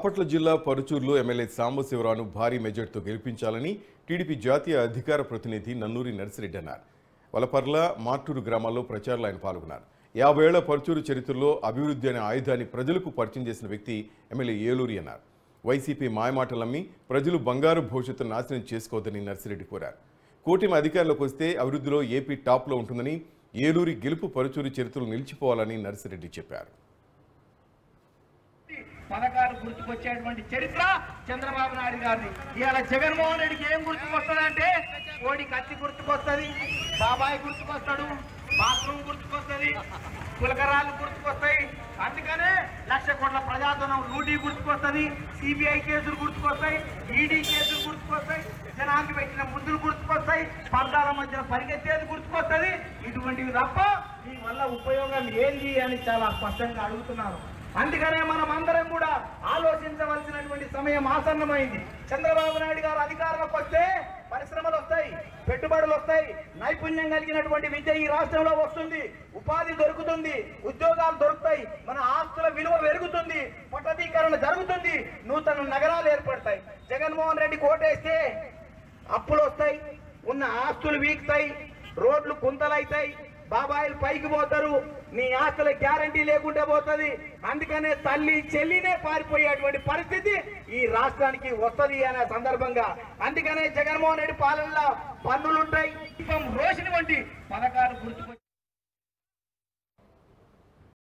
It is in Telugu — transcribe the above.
బాపట్ల జిల్లా పరుచూరులో ఎమ్మెల్యే సాంబశివరావును భారీ మెజార్టీతో గెలిపించాలని టీడీపీ జాతీయ అధికార ప్రతినిధి నన్నూరి నర్సిరెడ్డి అన్నారు. వలపర్ల, మార్టూరు గ్రామాల్లో ప్రచారంలో ఆయన పాల్గొన్నారు. 50 ఏళ్ల పరుచూరు చరిత్రలో అభివృద్ధి అనే ఆయుధాన్ని ప్రజలకు పరిచయం చేసిన వ్యక్తి ఎమ్మెల్యే ఏలూరి అన్నారు. వైసీపీ మాయమాటలమ్మి ప్రజలు బంగారు భవిష్యత్తు నాశనం చేసుకోవద్దని నర్సిరెడ్డి కోరారు. కూటమి అధికారంలోకి వస్తే అభివృద్ధిలో ఏపీ టాప్లో ఉంటుందని, ఏలూరి గెలుపు పరుచూరు చరిత్రలో నిలిచిపోవాలని నర్సిరెడ్డి చెప్పారు. పథకాలు గుర్తుకొచ్చేటువంటి చరిత్ర చంద్రబాబు నాయుడు గారిది. ఇవాళ జగన్మోహన్ రెడ్డికి ఏం గుర్తుకొస్తుందంటే కోడి కత్తి గుర్తుకొస్తుంది, బాబాయ్ గుర్తుకొస్తాడు, బాత్రూమ్ గుర్తుకొస్తుంది, కులకరాలు గుర్తుకొస్తాయి. అందుకనే 1,00,000 కోట్ల ప్రజాధనం లూటీ గుర్తుకొస్తుంది, సిబిఐ కేసులు గుర్తుకొస్తాయి, ఈడీ కేసులు గుర్తుకొస్తాయి, జనానికి పెట్టిన ముద్దులు గుర్తుకొస్తాయి, పర్దాల మధ్య పరిగెత్తేది గుర్తుకొస్తుంది. ఇటువంటివి తప్ప మీ వల్ల ఉపయోగం ఏంది అని చాలా స్పష్టంగా అడుగుతున్నారు. అందుకనే మనం అందరం కూడా ఆలోచించవలసినటువంటి సమయం ఆసన్నమైంది. చంద్రబాబు నాయుడు గారు అధికారంలోకి వస్తే పరిశ్రమలు వస్తాయి, పెట్టుబడులు వస్తాయి, నైపుణ్యం కలిగినటువంటి విద్య ఈ రాష్ట్రంలో వస్తుంది, ఉపాధి దొరుకుతుంది, ఉద్యోగాలు దొరుకుతాయి, మన ఆస్తుల విలువ పెరుగుతుంది, పట్టణీకరణ జరుగుతుంది, నూతన నగరాలు ఏర్పడతాయి. జగన్మోహన్ రెడ్డి కోటేస్తే అప్పులు వస్తాయి, ఉన్న ఆస్తులు వీక్తాయి, రోడ్లు కుంతలైతాయి, బాబాయిలు పైకి పోతారు, నీ ఆస్తుల గ్యారంటీ లేకుండా పోతుంది. అందుకనే తల్లి చెల్లినే పారిపోయేటువంటి పరిస్థితి ఈ రాష్ట్రానికి వస్తుంది అనే సందర్భంగా అందుకనే జగన్మోహన్ రెడ్డి పాలనలో పన్నులుంటాయి, రోషిని వంటి పథకాలు గుర్తుకొచ్చి